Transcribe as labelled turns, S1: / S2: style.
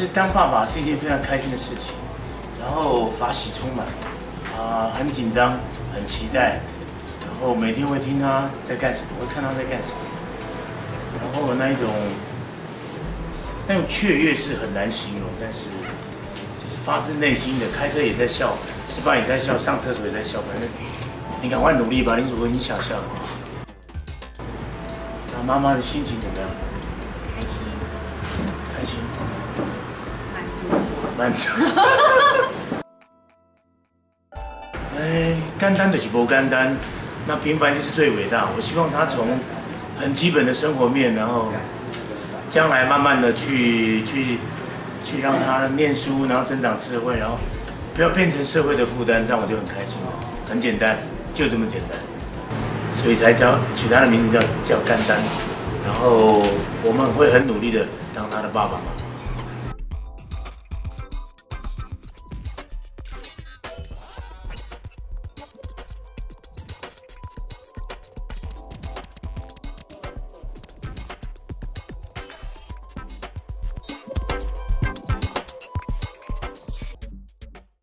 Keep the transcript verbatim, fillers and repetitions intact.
S1: 实当爸爸是一件非常开心的事情，然后法喜充满，啊、很紧张，很期待，然后每天会听他在干什么，会看他在干什么，然后那一种那种雀跃是很难形容，但是就是发自内心的，开车也在笑，吃饭也在笑，上厕所也在笑，反正你赶快努力吧，你如果你想笑的话。那妈妈的心情怎么样？
S2: 开心，
S1: 开心。
S2: 满足，
S1: 满足。哎，简单就是不简单，那平凡就是最伟大。我希望他从很基本的生活面，然后将来慢慢的去去去让他念书，然后增长智慧，然后不要变成社会的负担，这样我就很开心了。很简单，就这么简单，所以才叫取他的名字叫叫甘丹。然后我们会很努力的当他的爸爸嘛。